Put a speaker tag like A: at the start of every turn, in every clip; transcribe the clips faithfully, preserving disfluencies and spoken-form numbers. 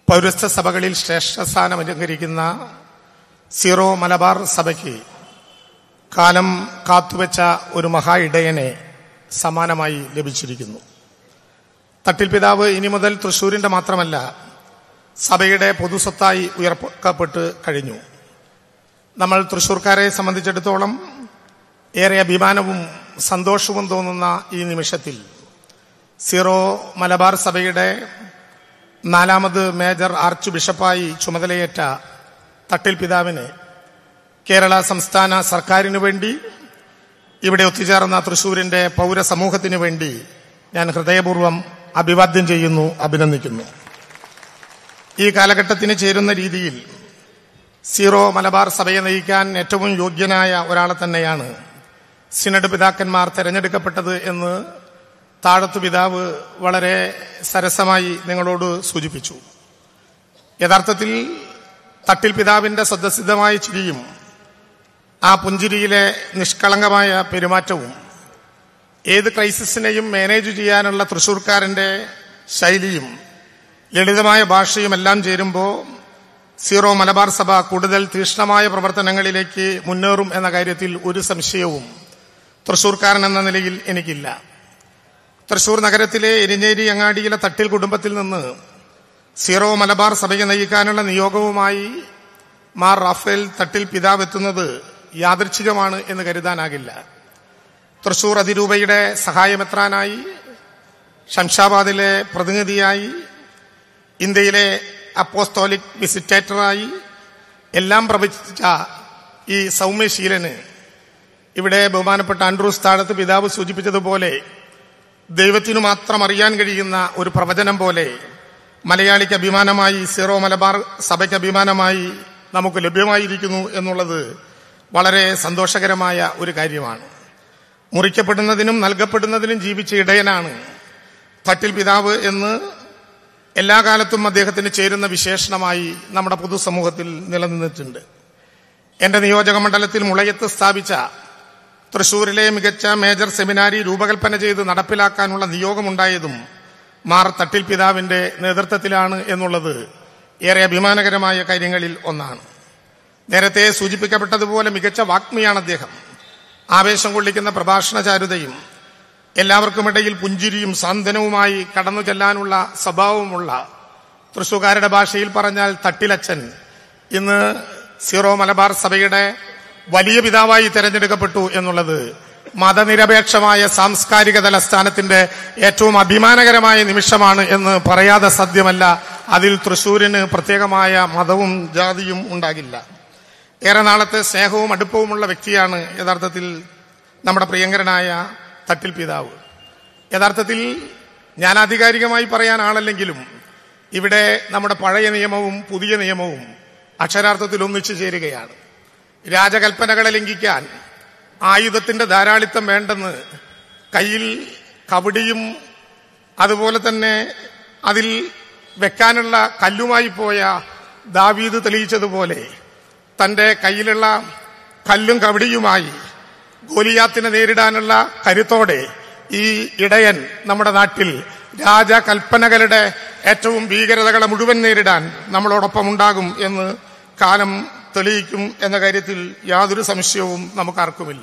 A: പൗരസ്ത്യ സഭകളിൽ ശ്രേഷ്ഠസ്ഥാനം അലങ്കരിക്കുന്ന സീറോ മലബാർ സഭയ്ക്ക് കാലം കാത്തുവെച്ച ഒരു മഹാ ഇടയനെ സമാനമായി ലഭിച്ചിരിക്കുന്നു. തട്ടിൽ പിതാവ് ഇനി മുതൽ തൃശൂരിന്റെ മാത്രമല്ല സഭയുടെ പൊതുസ്വത്തായി ഉയർത്തപ്പെട്ട് കഴിഞ്ഞു. നമ്മൾ തൃശൂർക്കാരെ സംബന്ധിച്ചിടത്തോളം ഏറെ അഭിമാനവും സന്തോഷവും തോന്നുന്ന ഈ നിമിഷത്തിൽ സീറോ മലബാർ സഭയുടെ നാലാമത് മേജർ ആർച്ച് ബിഷപ്പായി ചുമതലയേറ്റ തട്ടിൽ പിതാവിന് കേരള സംസ്ഥാന സർക്കാരിനു വേണ്ടി ഇവിടെ ഒത്തുചേർന്ന തൃശൂരിന്റെ പൗരസമൂഹത്തിനു വേണ്ടി ഞാൻ ഹൃദയപൂർവ്വം അഭിവാദ്യം ചെയ്യുന്നു, അഭിനന്ദിക്കുന്നു. ഈ കാലഘട്ടത്തിന് ചേരുന്ന രീതിയിൽ സീറോ മലബാർ സഭയെ നയിക്കാൻ ഏറ്റവും യോഗ്യനായ ഒരാളെ തന്നെയാണ് സിനഡ് പിതാക്കന്മാർ തെരഞ്ഞെടുക്കപ്പെട്ടത് എന്ന് താഴത്തു പിതാവ് വളരെ സരസമായി നിങ്ങളോട് സൂചിപ്പിച്ചു. യഥാർത്ഥത്തിൽ തട്ടിൽ പിതാവിന്റെ സ്വതസിദ്ധമായ ചിരിയും ആ പുഞ്ചിരിയിലെ നിഷ്കളങ്കമായ പെരുമാറ്റവും ഏത് ക്രൈസിസിനെയും മാനേജ് ചെയ്യാനുള്ള തൃശൂർക്കാരന്റെ ശൈലിയും ലളിതമായ ഭാഷയും എല്ലാം ചേരുമ്പോൾ സീറോ മലബാർ സഭ കൂടുതൽ തീക്ഷ്ണമായ പ്രവർത്തനങ്ങളിലേക്ക് മുന്നേറും എന്ന കാര്യത്തിൽ ഒരു സംശയവും തൃശൂർക്കാരൻ എന്ന നിലയിൽ എനിക്കില്ല. തൃശൂർ നഗരത്തിലെ എരിഞ്ഞേരി അങ്ങാടിയിലെ തട്ടിൽ കുടുംബത്തിൽ നിന്ന് സീറോ മലബാർ സഭയെ നയിക്കാനുള്ള നിയോഗവുമായി മാർ റാഫേൽ തട്ടിൽ പിതാവ് എത്തുന്നത് യാദൃച്ഛികമാണ് എന്ന് കരുതാനാകില്ല. തൃശൂർ അതിരൂപയുടെ സഹായമെത്രാനായി, ശംഷാബാദിലെ പ്രതിനിധിയായി, ഇന്ത്യയിലെ അപ്പോസ്തോലിക് വിസിറ്റേറ്ററായി എല്ലാം പ്രവചിച്ച ഈ സൗമ്യശീലന് ഇവിടെ ബഹുമാനപ്പെട്ട ആൻഡ്രൂസ് താഴത്ത് പിതാവ് സൂചിപ്പിച്ചതുപോലെ ദൈവത്തിനു മാത്രം അറിയാൻ കഴിയുന്ന ഒരു പ്രവചനം പോലെ മലയാളിക്ക് അഭിമാനമായി, സീറോ മലബാർ സഭയ്ക്ക് അഭിമാനമായി നമുക്ക് ലഭ്യമായിരിക്കുന്നു എന്നുള്ളത് വളരെ സന്തോഷകരമായ ഒരു കാര്യമാണ്. മുറിക്കപ്പെടുന്നതിനും നൽകപ്പെടുന്നതിനും ജീവിച്ച ഇടയനാണ് തട്ടിൽ പിതാവ് എന്ന് എല്ലാ കാലത്തും അദ്ദേഹത്തിന് ചേരുന്ന വിശേഷണമായി നമ്മുടെ പൊതുസമൂഹത്തിൽ നിലനിന്നിട്ടുണ്ട്. എന്റെ നിയോജക മണ്ഡലത്തിൽ മുളയത്ത് സ്ഥാപിച്ച തൃശൂരിലെ മികച്ച മേജർ സെമിനാരി രൂപകൽപ്പന ചെയ്ത് നടപ്പിലാക്കാനുള്ള നിയോഗമുണ്ടായതും മാർ തട്ടിൽ പിതാവിന്റെ നേതൃത്വത്തിലാണ് എന്നുള്ളത് ഏറെ അഭിമാനകരമായ കാര്യങ്ങളിൽ ഒന്നാണ്. നേരത്തെ സൂചിപ്പിക്കപ്പെട്ടതുപോലെ മികച്ച വാഗ്മിയാണ് അദ്ദേഹം. ആവേശം കൊള്ളിക്കുന്ന പ്രഭാഷണചാരുതയും എല്ലാവർക്കുമിടയിൽ പുഞ്ചിരിയും സാന്ത്വനവുമായി കടന്നു ചെല്ലാനുള്ള സ്വഭാവമുള്ള, തൃശൂർക്കാരുടെ ഭാഷയിൽ പറഞ്ഞാൽ തട്ടിലച്ചൻ, ഇന്ന് സീറോ മലബാർ സഭയുടെ വലിയ പിതാവായി തെരഞ്ഞെടുക്കപ്പെട്ടു എന്നുള്ളത് മതനിരപേക്ഷമായ സാംസ്കാരിക തലസ്ഥാനത്തിന്റെ ഏറ്റവും അഭിമാനകരമായ നിമിഷമാണ് എന്ന് പറയാതെ സാധ്യമല്ല. അതിൽ തൃശൂരിന് പ്രത്യേകമായ മതവും ജാതിയും ഉണ്ടാകില്ല. ഏറെ നാളത്തെ സ്നേഹവും അടുപ്പവുമുള്ള വ്യക്തിയാണ് യഥാർത്ഥത്തിൽ നമ്മുടെ പ്രിയങ്കരനായ തട്ടിൽ പിതാവ്. യഥാർത്ഥത്തിൽ ഞാൻ ആധികാരികമായി പറയാൻ ആളല്ലെങ്കിലും ഇവിടെ നമ്മുടെ പഴയ നിയമവും പുതിയ നിയമവും അക്ഷരാർത്ഥത്തിൽ ഒന്നിച്ചു ചേരുകയാണ്. രാജകൽപ്പനകളെ ലംഘിക്കാൻ ആയുധത്തിന്റെ ധാരാളിത്തം വേണ്ടെന്ന് കയ്യിൽ കവടിയും അതുപോലെ തന്നെ അതിൽ വെക്കാനുള്ള കല്ലുമായി പോയ ദാവീദ് തെളിയിച്ചതുപോലെ തന്റെ കയ്യിലുള്ള കല്ലും കവടിയുമായി ഗോലിയാത്തിനെ നേരിടാനുള്ള കരുത്തോടെ ഈ ഇടയൻ നമ്മുടെ നാട്ടിൽ രാജകൽപ്പനകളുടെ ഏറ്റവും ഭീകരതകളെ മുഴുവൻ നേരിടാൻ നമ്മളോടൊപ്പം ഉണ്ടാകും എന്ന് കാലം തെളിയിക്കും എന്ന കാര്യത്തിൽ യാതൊരു സംശയവും നമുക്കാർക്കുമില്ല.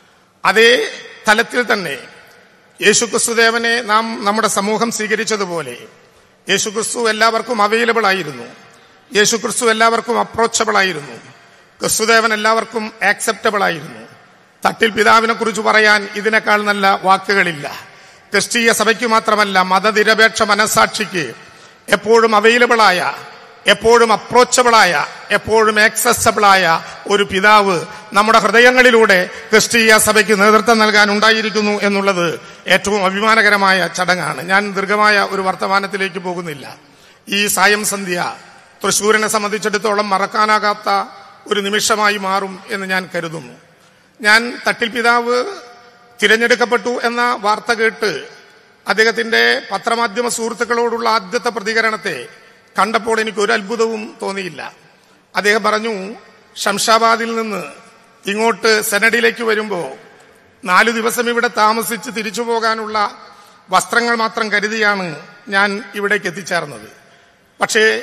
A: അതേ തലത്തിൽ തന്നെ യേശുക്രിസ്തുദേവനെ നാം നമ്മുടെ സമൂഹം സ്വീകരിച്ചതുപോലെ യേശുക്രിസ്തു എല്ലാവർക്കും അവൈലബിൾ ആയിരുന്നു. യേശുക്രിസ്തു എല്ലാവർക്കും അപ്രോച്ചബിൾ ആയിരുന്നു. ക്രിസ്തുദേവൻ എല്ലാവർക്കും ആക്സെപ്റ്റബിൾ ആയിരുന്നു. തട്ടിൽ പിതാവിനെ കുറിച്ച് പറയാൻ ഇതിനേക്കാൾ നല്ല വാക്കുകളില്ല. ക്രിസ്തീയ സഭയ്ക്ക് മാത്രമല്ല, മതനിരപേക്ഷ മനസാക്ഷിക്ക് എപ്പോഴും അവൈലബിളായ, എപ്പോഴും അപ്രോച്ചബിളായ, എപ്പോഴും ആക്സസബിളായ ഒരു പിതാവ് നമ്മുടെ ഹൃദയങ്ങളിലൂടെ ക്രിസ്തീയ സഭയ്ക്ക് നേതൃത്വം നൽകാൻ ഉണ്ടായിരിക്കുന്നു എന്നുള്ളത് ഏറ്റവും അഭിമാനകരമായ ചടങ്ങാണ്. ഞാൻ ദീർഘമായ ഒരു വർത്തമാനത്തിലേക്ക് പോകുന്നില്ല. ഈ സായം സന്ധ്യ തൃശൂരിനെ സംബന്ധിച്ചിടത്തോളം മറക്കാനാകാത്ത ഒരു നിമിഷമായി മാറും എന്ന് ഞാൻ കരുതുന്നു. ഞാൻ തട്ടിൽ പിതാവ് തിരഞ്ഞെടുക്കപ്പെട്ടു എന്ന വാർത്ത കേട്ട് അദ്ദേഹത്തിന്റെ പത്രമാധ്യമ സുഹൃത്തുക്കളോടുള്ള ആദ്യത്തെ പ്രതികരണത്തെ കണ്ടപ്പോൾ എനിക്ക് ഒരു അത്ഭുതവും തോന്നിയില്ല. അദ്ദേഹം പറഞ്ഞു, ശംഷാബാദിൽ നിന്ന് ഇങ്ങോട്ട് സെനഡിലേക്ക് വരുമ്പോൾ നാലു ദിവസം ഇവിടെ താമസിച്ച് തിരിച്ചു പോകാനുള്ള വസ്ത്രങ്ങൾ മാത്രം കരുതിയാണ് ഞാൻ ഇവിടേക്ക് എത്തിച്ചേർന്നത്. പക്ഷേ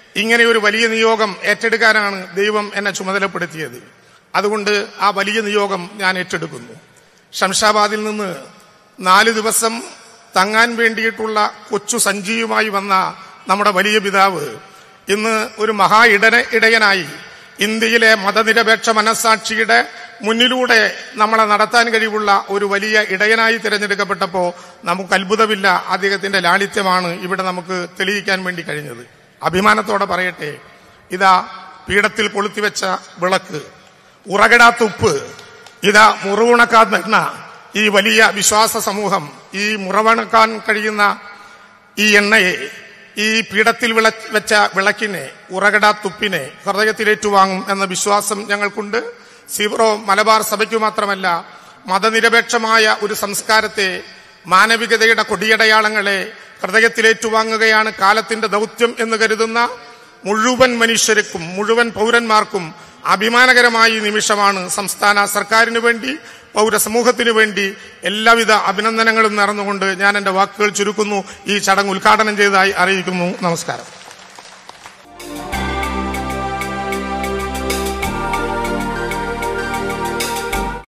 A: ഇങ്ങനെ ഒരു വലിയ നിയോഗം ഏറ്റെടുക്കാനാണ് ദൈവം എന്നെ ചുമതലപ്പെടുത്തിയത്. അതുകൊണ്ട് ആ വലിയ നിയോഗം ഞാൻ ഏറ്റെടുക്കുന്നു. ശംഷാബാദിൽ നിന്ന് നാല് ദിവസം തങ്ങാൻ വേണ്ടിയിട്ടുള്ള കൊച്ചു സഞ്ചിയുമായി വന്ന നമ്മുടെ വലിയ പിതാവ് ഇന്ന് ഒരു മഹാ ഇടന ഇടയനായി ഇന്ത്യയിലെ മതനിരപേക്ഷ മനസ്സാക്ഷിയുടെ മുന്നിലൂടെ നമ്മളെ നടത്താൻ കഴിവുള്ള ഒരു വലിയ ഇടയനായി തിരഞ്ഞെടുക്കപ്പെട്ടപ്പോൾ നമുക്ക് അത്ഭുതമില്ല. അദ്ദേഹത്തിന്റെ ലാളിത്യമാണ് ഇവിടെ നമുക്ക് തെളിയിക്കാൻ വേണ്ടി കഴിഞ്ഞത്. അഭിമാനത്തോടെ പറയട്ടെ, ഇതാ പീഠത്തിൽ കൊളുത്തിവെച്ച വിളക്ക്, ഉറകിടാത്ത ഉപ്പ്, ഇതാ മുറിവുണക്കാത്ത ഈ വലിയ വിശ്വാസ സമൂഹം ഈ മുറവണക്കാൻ കഴിയുന്ന ഈ എണ്ണയെ, ഈ പീഠത്തിൽ വിള വെച്ച വിളക്കിനെ, ഉറകിടാത്തുപ്പിനെ ഹൃദയത്തിലേറ്റുവാങ്ങും എന്ന വിശ്വാസം ഞങ്ങൾക്കുണ്ട്. സീറോ മലബാർ സഭയ്ക്കു മാത്രമല്ല, മതനിരപേക്ഷമായ ഒരു സംസ്കാരത്തെ, മാനവികതയുടെ കൊടിയടയാളങ്ങളെ ഹൃദയത്തിലേറ്റുവാങ്ങുകയാണ് കാലത്തിന്റെ ദൗത്യം എന്ന് കരുതുന്ന മുഴുവൻ മനുഷ്യർക്കും മുഴുവൻ പൗരന്മാർക്കും അഭിമാനകരമായ ഈ നിമിഷമാണ്. സംസ്ഥാന സർക്കാരിനു വേണ്ടി, പൗരസമൂഹത്തിനു വേണ്ടി എല്ലാവിധ അഭിനന്ദനങ്ങളും നേർന്നുകൊണ്ട് ഞാൻ എന്റെ വാക്കുകൾ ചുരുക്കുന്നു. ഈ ചടങ്ങ് ഉദ്ഘാടനം ചെയ്തതായി അറിയിക്കുന്നു. നമസ്കാരം.